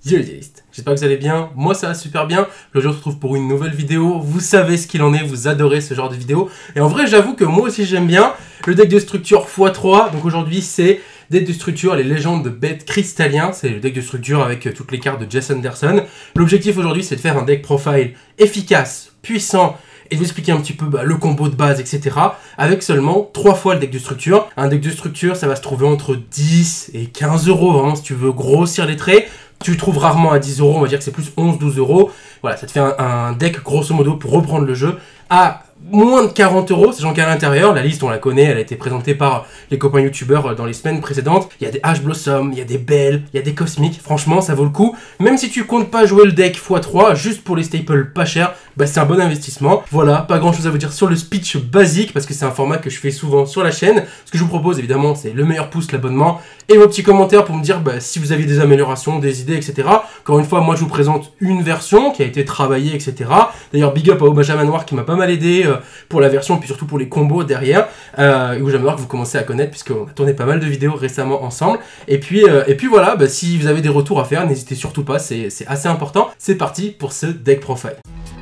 Yo les idealistes, j'espère que vous allez bien, moi ça va super bien. Aujourd'hui on se retrouve pour une nouvelle vidéo, vous savez ce qu'il en est, vous adorez ce genre de vidéo. Et en vrai j'avoue que moi aussi j'aime bien le deck de structure x3. Donc aujourd'hui c'est deck de structure, les légendes de bêtes cristallien. C'est le deck de structure avec toutes les cartes de Jess Anderson. L'objectif aujourd'hui c'est de faire un deck profile efficace, puissant, et d'expliquer un petit peu le combo de base, etc. avec seulement 3 fois le deck de structure. Un deck de structure, ça va se trouver entre 10 et 15 euros, vraiment si tu veux grossir les traits. Tu le trouves rarement à 10 euros, on va dire que c'est plus 11-12 euros. Voilà, ça te fait un deck grosso modo pour reprendre le jeu à moins de 40 euros, sachant qu'à l'intérieur, la liste on la connaît, elle a été présentée par les copains youtubeurs dans les semaines précédentes. Il y a des Ash Blossom, il y a des Bell, il y a des Cosmiques, franchement ça vaut le coup. Même si tu comptes pas jouer le deck x3, juste pour les staples pas chers, c'est un bon investissement. Voilà, pas grand chose à vous dire sur le speech basique, parce que c'est un format que je fais souvent sur la chaîne. Ce que je vous propose évidemment, c'est le meilleur pouce, l'abonnement, et vos petits commentaires pour me dire si vous avez des améliorations, des idées, etc. Encore une fois, moi je vous présente une version qui a été travaillée, etc. D'ailleurs, big up à Benjamin Noir qui m'a pas mal aidé pour la version, puis surtout pour les combos derrière, où j'aimerais voir que vous commencez à connaître, puisqu'on a tourné pas mal de vidéos récemment ensemble. Et puis voilà, si vous avez des retours à faire, n'hésitez surtout pas, c'est assez important. C'est parti pour ce deck profile.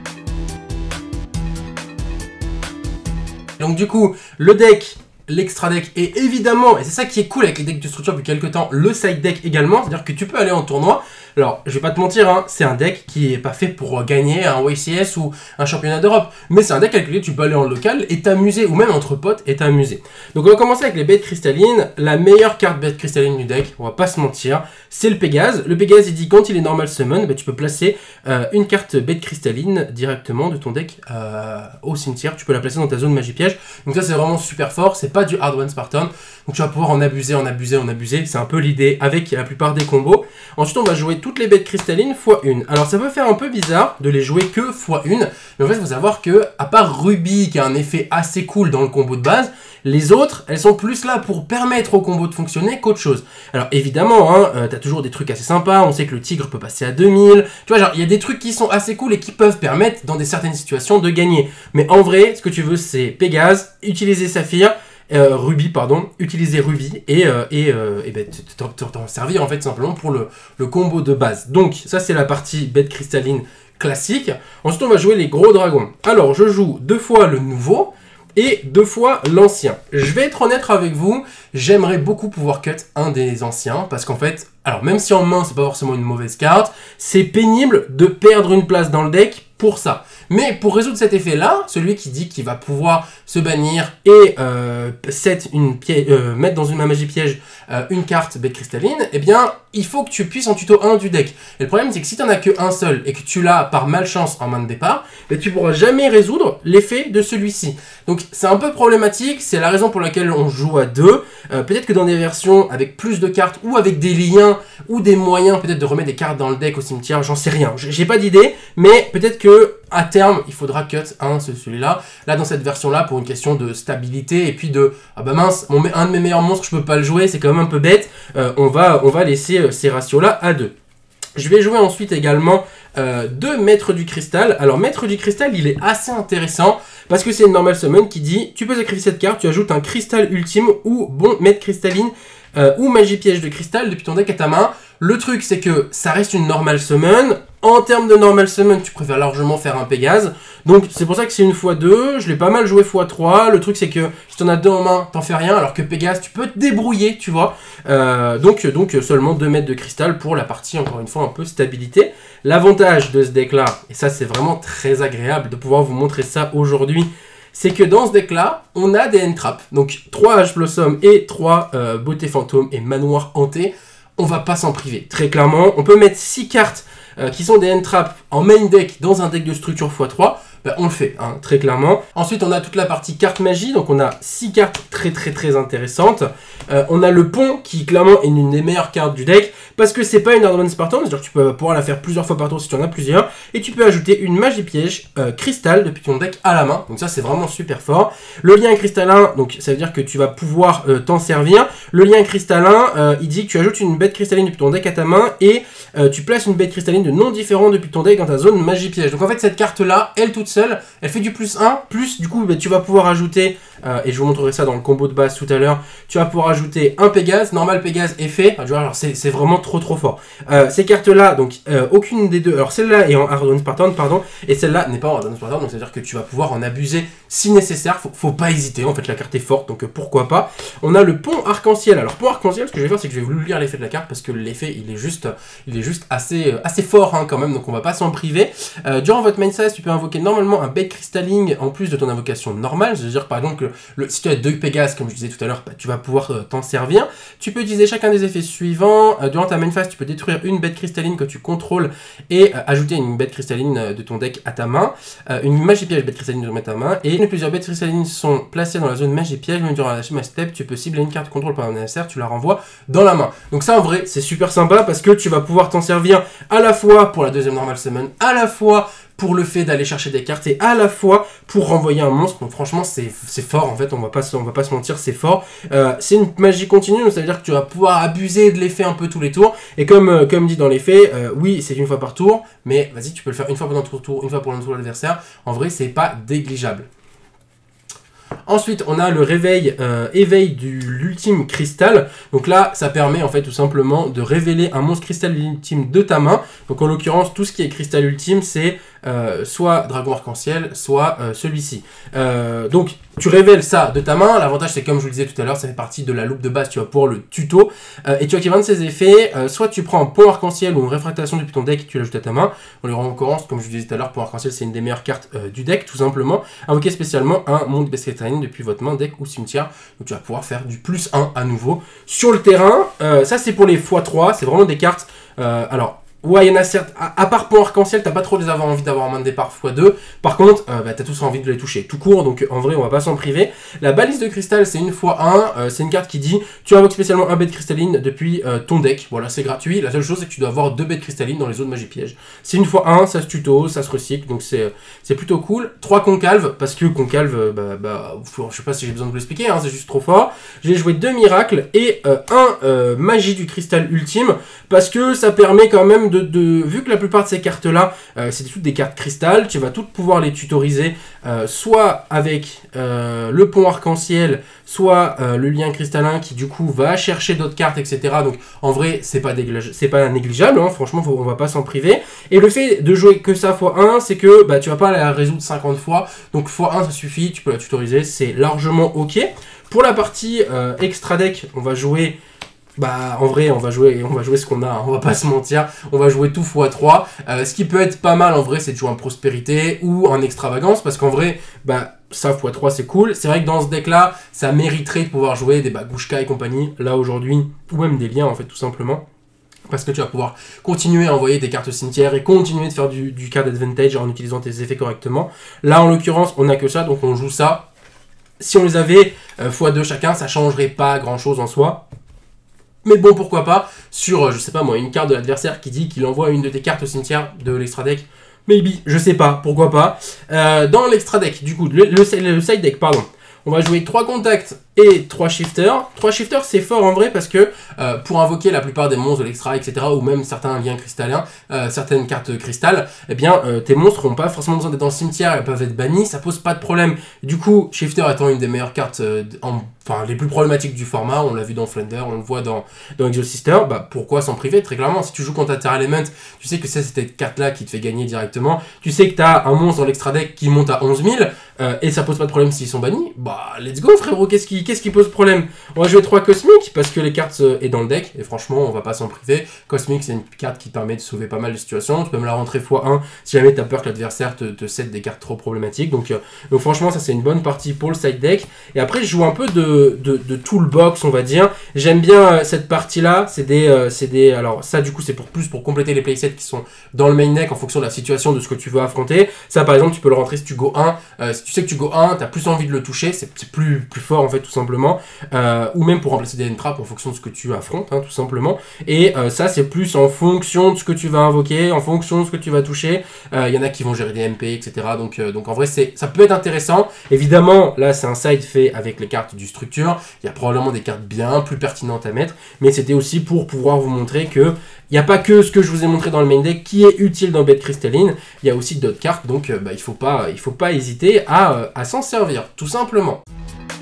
Donc du coup, le deck, l'extra deck, et évidemment, et c'est ça qui est cool avec les decks de structure depuis quelques temps, le side deck également, c'est-à-dire que tu peux aller en tournoi. Alors, je vais pas te mentir, hein, c'est un deck qui est pas fait pour gagner un YCS ou un championnat d'Europe, mais c'est un deck avec lequel tu peux aller en local et t'amuser, ou même entre potes et t'amuser. Donc on va commencer avec les bêtes cristallines. La meilleure carte bête cristalline du deck, on va pas se mentir, c'est le Pégase. Le Pégase, il dit quand il est normal summon, tu peux placer une carte bête cristalline directement de ton deck au cimetière. Tu peux la placer dans ta zone magie piège. Donc ça c'est vraiment super fort, c'est pas du hard one Spartan. Donc tu vas pouvoir en abuser, c'est un peu l'idée avec la plupart des combos. Ensuite on va jouer toutes les bêtes cristallines x1. Alors ça peut faire un peu bizarre de les jouer que x1, mais en fait il faut savoir que, à part Ruby qui a un effet assez cool dans le combo de base, les autres, elles sont plus là pour permettre au combo de fonctionner qu'autre chose. Alors évidemment, t'as toujours des trucs assez sympas, on sait que le tigre peut passer à 2000, tu vois, genre il y a des trucs qui sont assez cool et qui peuvent permettre dans certaines situations de gagner. Mais en vrai, ce que tu veux c'est Pégase, utiliser Saphir, Ruby, pardon, utiliser Ruby et t'en servir en fait simplement pour le combo de base. Donc ça c'est la partie bête cristalline classique. Ensuite on va jouer les gros dragons. Alors je joue 2 fois le nouveau et 2 fois l'ancien. Je vais être honnête avec vous, j'aimerais beaucoup pouvoir cut un des anciens, parce qu'en fait, alors même si en main c'est pas forcément une mauvaise carte, c'est pénible de perdre une place dans le deck pour ça. Mais pour résoudre cet effet-là, celui qui dit qu'il va pouvoir se bannir et mettre dans une magie piège une carte bête cristalline, eh bien, il faut que tu puisses en tuto 1 du deck. Et le problème, c'est que si tu n'en as qu'un seul et que tu l'as par malchance en main de départ, tu ne pourras jamais résoudre l'effet de celui-ci. Donc, c'est un peu problématique, c'est la raison pour laquelle on joue à 2. Peut-être que dans des versions avec plus de cartes ou avec des liens ou des moyens peut-être de remettre des cartes dans le deck au cimetière, j'en sais rien. J'ai pas d'idée, mais peut-être que à terme, il faudra cut celui-là. Là, dans cette version-là, pour une question de stabilité et puis de ah bah mince, un de mes meilleurs monstres, je peux pas le jouer, c'est quand même un peu bête. On va laisser ces ratios-là à 2. Je vais jouer ensuite également 2 maîtres du cristal. Alors, maître du cristal, il est assez intéressant parce que c'est une normal summon qui dit tu peux sacrifier cette carte, tu ajoutes un cristal ultime ou bon maître cristalline ou magie piège de cristal depuis ton deck à ta main. Le truc, c'est que ça reste une normal summon. En termes de normal summon, tu préfères largement faire un Pégase. Donc, c'est pour ça que c'est une x2. Je l'ai pas mal joué x3. Le truc, c'est que si t'en as 2 en main, t'en fais rien. Alors que Pégase, tu peux te débrouiller, tu vois. Donc seulement 2 mètres de cristal pour la partie, encore une fois, un peu stabilité. L'avantage de ce deck-là, et ça, c'est vraiment très agréable de pouvoir vous montrer ça aujourd'hui, c'est que dans ce deck-là, on a des end-traps. Donc, 3 Ash Blossom et 3 Beauté Fantôme et Manoir Hanté. On va pas s'en priver. Très clairement, on peut mettre 6 cartes qui sont des end-traps en main deck dans un deck de structure x3. On le fait, très clairement. Ensuite, on a toute la partie carte magie. Donc, on a 6 cartes très intéressantes. On a le pont qui, clairement, est une des meilleures cartes du deck. Parce que c'est pas une Hard One Spartan. C'est-à-dire que tu peux pouvoir la faire plusieurs fois par tour si tu en as plusieurs. Et tu peux ajouter une magie piège cristal depuis ton deck à la main. Donc, ça, c'est vraiment super fort. Le lien cristallin, donc ça veut dire que tu vas pouvoir t'en servir. Le lien cristallin, il dit que tu ajoutes une bête cristalline depuis ton deck à ta main. Et tu places une bête cristalline de nom différent depuis ton deck dans ta zone magie piège. Donc, en fait, cette carte-là, elle toute seule, elle fait du +1, plus du coup tu vas pouvoir ajouter et je vous montrerai ça dans le combo de base tout à l'heure, tu vas pouvoir ajouter un Pégase, normal Pégase effet, tu vois, alors c'est vraiment trop fort. Ces cartes-là, donc aucune des deux, alors celle-là est en Ardent Spartan, pardon, et celle-là n'est pas en Ardent Spartan, donc c'est-à-dire que tu vas pouvoir en abuser si nécessaire, faut pas hésiter, en fait la carte est forte, donc pourquoi pas. On a le pont arc-en-ciel, alors pont arc-en-ciel, ce que je vais faire, c'est que je vais vous lire l'effet de la carte, parce que l'effet, il est juste assez fort hein, quand même, donc on va pas s'en priver. Durant votre main phase, tu peux invoquer normalement un bête cristalline en plus de ton invocation normale, c'est-à-dire par exemple que si tu as 2 Pégases, comme je disais tout à l'heure, bah, tu vas pouvoir t'en servir. Tu peux utiliser chacun des effets suivants. Durant ta main phase, tu peux détruire une bête cristalline que tu contrôles et ajouter une bête cristalline de ton deck à ta main. Une magie piège bête cristalline de ta main. Et plusieurs bêtes cristallines sont placées dans la zone magie piège, même durant la schéma step, tu peux cibler une carte contrôle par un adversaire, tu la renvoies dans la main. Donc ça en vrai, c'est super sympa parce que tu vas pouvoir t'en servir à la fois pour la deuxième normal summon, à la fois pour le fait d'aller chercher des cartes et à la fois pour renvoyer un monstre. Donc franchement c'est fort en fait, on va pas se mentir, c'est fort. C'est une magie continue, donc ça veut dire que tu vas pouvoir abuser de l'effet un peu tous les tours. Et comme dit dans les faits, oui c'est une fois par tour, mais vas-y tu peux le faire une fois pendant ton tour, une fois pour le tour de l'adversaire. En vrai c'est pas négligeable. Ensuite, on a le éveil de l'ultime cristal. Donc là, ça permet en fait tout simplement de révéler un monstre cristal ultime de ta main. Donc en l'occurrence, tout ce qui est cristal ultime, c'est soit dragon arc-en-ciel, soit celui-ci. Donc tu révèles ça de ta main. L'avantage, c'est comme je vous le disais tout à l'heure, ça fait partie de la loupe de base, tu vas pouvoir le tuto. Et tu actives un de ces effets, soit tu prends un pont arc-en-ciel ou une réfractation depuis ton deck et tu l'ajoutes à ta main. En l'occurrence, comme je vous disais tout à l'heure, pont arc-en-ciel, c'est une des meilleures cartes du deck, tout simplement. Invoquer spécialement un monde Besketrain depuis votre main, deck ou cimetière. Donc tu vas pouvoir faire du +1 à nouveau sur le terrain. Ça, c'est pour les x3, c'est vraiment des cartes... alors... Ouais, il y en a certes, à part pont arc-en-ciel, t'as pas trop envie d'avoir un main de départ x2. Par contre, bah, t'as tous envie de les toucher tout court, donc en vrai, on va pas s'en priver. La balise de cristal, c'est une x1. C'est une carte qui dit tu invoques spécialement un bête cristalline depuis ton deck. Voilà, c'est gratuit. La seule chose, c'est que tu dois avoir 2 bêtes cristallines dans les zones magie piège. C'est une x1, ça se tuto, ça se recycle, donc c'est plutôt cool. 3 concalves, parce que concalve, je sais pas si j'ai besoin de vous l'expliquer, hein, c'est juste trop fort. J'ai joué 2 miracles et un magie du cristal ultime, parce que ça permet quand même vu que la plupart de ces cartes-là, c'est toutes des cartes cristal, tu vas toutes pouvoir les tutoriser, soit avec le pont arc-en-ciel, soit le lien cristallin qui du coup va chercher d'autres cartes, etc. Donc en vrai, c'est pas négligeable, hein, franchement, on va pas s'en priver. Et le fait de jouer que ça x1, c'est que bah, tu vas pas la résoudre 50 fois, donc x1 ça suffit, tu peux la tutoriser, c'est largement ok. Pour la partie extra deck, on va jouer... Bah en vrai on va jouer ce qu'on a, hein, on va pas se mentir, on va jouer tout x3, ce qui peut être pas mal en vrai c'est de jouer en prospérité ou en extravagance, parce qu'en vrai bah ça x3 c'est cool, c'est vrai que dans ce deck là ça mériterait de pouvoir jouer des Bagushka et compagnie, là aujourd'hui, ou même des liens en fait tout simplement. Parce que tu vas pouvoir continuer à envoyer des cartes au cimetière et continuer de faire du card advantage en utilisant tes effets correctement. Là en l'occurrence on a que ça, donc on joue ça. Si on les avait x2 chacun, ça changerait pas grand chose en soi. Mais bon, pourquoi pas, sur, je sais pas moi, une carte de l'adversaire qui dit qu'il envoie une de tes cartes au cimetière de l'extra deck. Maybe, je sais pas, pourquoi pas. Dans l'extra deck, du coup, le side deck, pardon. On va jouer 3 contacts et 3 shifters. 3 shifters, c'est fort en vrai parce que pour invoquer la plupart des monstres de l'extra, etc., ou même certains liens cristallins, certaines cartes cristal, eh bien, tes monstres n'ont pas forcément besoin d'être dans le cimetière, elles peuvent être bannis, ça pose pas de problème. Du coup, shifter étant une des meilleures cartes, enfin, les plus problématiques du format, on l'a vu dans Flunder, on le voit dans Exosister, bah pourquoi s'en priver? Très clairement, si tu joues contre Terra Element, tu sais que c'est cette carte-là qui te fait gagner directement, tu sais que tu as un monstre dans l'extra deck qui monte à 11 000, et ça pose pas de problème s'ils sont bannis, bah let's go frérot, qu'est-ce qui pose problème? On va jouer 3 cosmiques parce que les cartes est dans le deck et franchement on va pas s'en priver. Cosmique c'est une carte qui permet de sauver pas mal de situations, tu peux me la rentrer x1 si jamais tu as peur que l'adversaire te cède des cartes trop problématiques, donc franchement ça c'est une bonne partie pour le side deck. Et après je joue un peu de toolbox on va dire, j'aime bien cette partie là, c'est des alors ça du coup c'est pour compléter les playsets qui sont dans le main deck en fonction de la situation de ce que tu veux affronter. Ça par exemple tu peux le rentrer si tu go 1, si tu sais que tu go 1, tu as plus envie de le toucher, c'est plus fort en fait tout simplement, ou même pour remplacer des end-traps en fonction de ce que tu affrontes hein, tout simplement. Et ça c'est plus en fonction de ce que tu vas invoquer, en fonction de ce que tu vas toucher. Il y en a qui vont gérer des MP, etc. Donc en vrai ça peut être intéressant. Évidemment là c'est un side fait avec les cartes du structure, il y a probablement des cartes bien plus pertinentes à mettre, mais c'était aussi pour pouvoir vous montrer que il n'y a pas que ce que je vous ai montré dans le main deck qui est utile dans bête cristalline, il y a aussi d'autres cartes, donc il faut pas hésiter à s'en servir, tout simplement.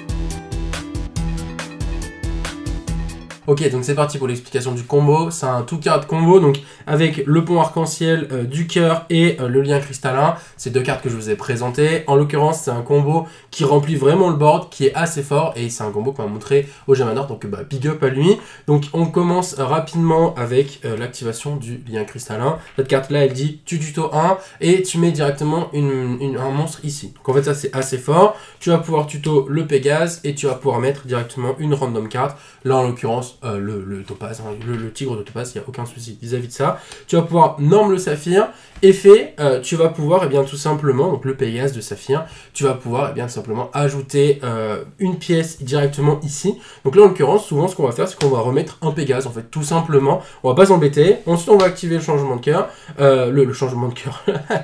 Ok, donc c'est parti pour l'explication du combo. C'est un two card combo, donc avec le pont arc-en-ciel du cœur et le lien cristallin. C'est 2 cartes que je vous ai présentées. En l'occurrence, c'est un combo qui remplit vraiment le board, qui est assez fort, et c'est un combo qu'on va montrer au Jamanor, donc big up à lui. Donc on commence rapidement avec l'activation du lien cristallin. Cette carte-là, elle dit tu tuto 1 et tu mets directement un monstre ici. Donc en fait, ça c'est assez fort. Tu vas pouvoir tuto le Pégase et tu vas pouvoir mettre directement une random card. Là, en l'occurrence, le topaz, hein, le tigre de topaz, il n'y a aucun souci vis-à-vis de ça. Tu vas pouvoir norme le saphir. Effet, tu vas pouvoir, eh bien, tout simplement, donc le Pégase de saphir, tu vas pouvoir, eh bien, tout simplement ajouter une pièce directement ici. Donc là, en l'occurrence, souvent, ce qu'on va faire, c'est qu'on va remettre un Pégase, en fait, tout simplement. On va pas s'embêter. Ensuite, on va activer le changement de cœur, le changement de cœur,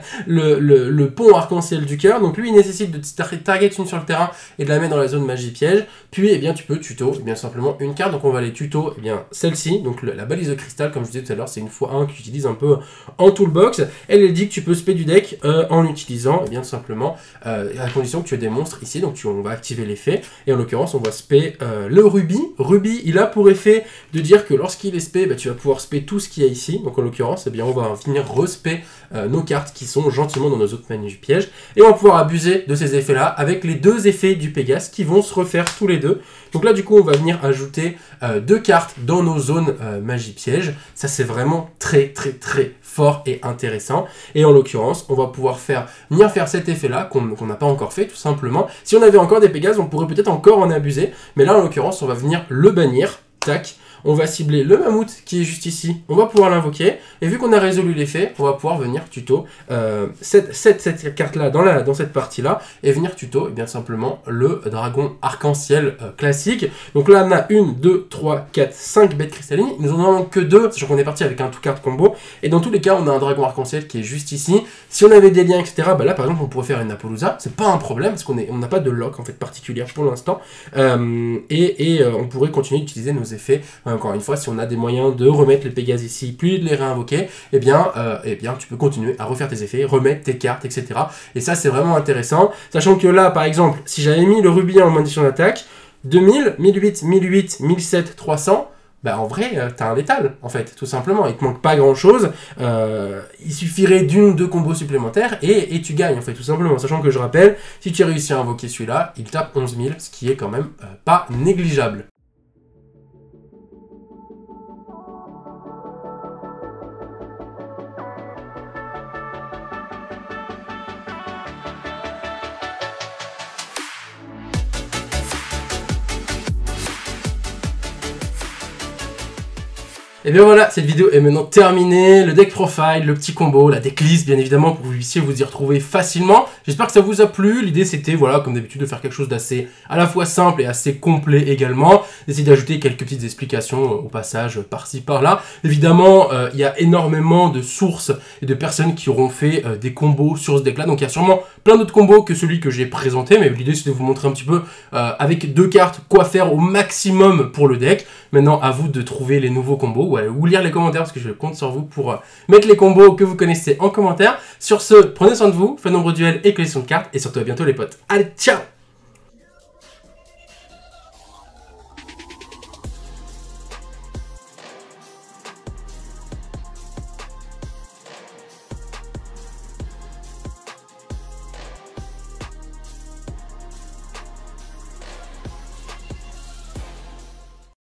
le pont arc-en-ciel du cœur. Donc lui, il nécessite de target une sur le terrain et de la mettre dans la zone magie piège. Puis, eh bien, tu peux tuto, eh bien, simplement une carte. Donc on va les tuto, eh bien, celle-ci, donc la balise de cristal, comme je disais tout à l'heure, c'est une x1 que j'utilise un peu en toolbox. Elle dit que tu peux spé du deck en l'utilisant, eh bien, tout simplement, à condition que tu aies des monstres ici. Donc on va activer l'effet. Et en l'occurrence, on va spé le rubis. Rubis, il a pour effet de dire que lorsqu'il est spé, bah, tu vas pouvoir spé tout ce qu'il y a ici. Donc en l'occurrence, eh bien, on va venir respé nos cartes qui sont gentiment dans nos autres manies pièges. Et on va pouvoir abuser de ces effets-là avec les 2 effets du Pégase qui vont se refaire tous les 2. Donc là, du coup, on va venir ajouter 2 cartes dans nos zones magie piège. Ça, c'est vraiment très, très, très fort et intéressant. Et en l'occurrence, on va pouvoir venir faire cet effet-là qu'on n'a pas encore fait, tout simplement. Si on avait encore des Pégases, on pourrait peut-être encore en abuser. Mais là, en l'occurrence, on va venir le bannir. Tac. On va cibler le mammouth qui est juste ici, on va pouvoir l'invoquer, et vu qu'on a résolu l'effet, on va pouvoir venir tuto cette carte-là dans cette partie-là, et venir tuto, et bien simplement, le dragon arc-en-ciel classique. Donc là, on a 1, 2, 3, 4, 5 bêtes cristallines, il nous en manque que 2, sachant qu'on est parti avec un two-card combo, et dans tous les cas, on a un dragon arc-en-ciel qui est juste ici. Si on avait des liens, etc., bah là, par exemple, on pourrait faire une Apollousa, c'est pas un problème, parce qu'on n'a pas de lock, en fait, particulière pour l'instant, on pourrait continuer d'utiliser nos effets. Encore une fois, si on a des moyens de remettre les Pégases ici, puis de les réinvoquer, eh bien, tu peux continuer à refaire tes effets, remettre tes cartes, etc. Et ça, c'est vraiment intéressant. Sachant que là, par exemple, si j'avais mis le rubis en condition d'attaque, 2000, 1008, 1008, 1007, 300, bah en vrai, t'as un létal, en fait, tout simplement. Il te manque pas grand-chose. Il suffirait d'une ou 2 combos supplémentaires et tu gagnes, en fait, tout simplement. Sachant que je rappelle, si tu as réussi à invoquer celui-là, il tape 11 000, ce qui est quand même pas négligeable. Et bien voilà, cette vidéo est maintenant terminée. Le deck profile, le petit combo, la decklist bien évidemment pour que vous puissiez vous y retrouver facilement. J'espère que ça vous a plu. L'idée c'était, voilà, comme d'habitude, de faire quelque chose d'assez à la fois simple et assez complet également. D'essayer d'ajouter quelques petites explications au passage par-ci par-là. Évidemment, il y a énormément de sources et de personnes qui auront fait des combos sur ce deck-là. Donc il y a sûrement plein d'autres combos que celui que j'ai présenté. Mais l'idée c'est de vous montrer un petit peu avec 2 cartes quoi faire au maximum pour le deck. Maintenant, à vous de trouver les nouveaux combos ou lire les commentaires parce que je compte sur vous pour mettre les combos que vous connaissez en commentaire. Sur ce, prenez soin de vous, faites nombreux duels et collection de cartes et surtout à bientôt les potes. Allez, ciao!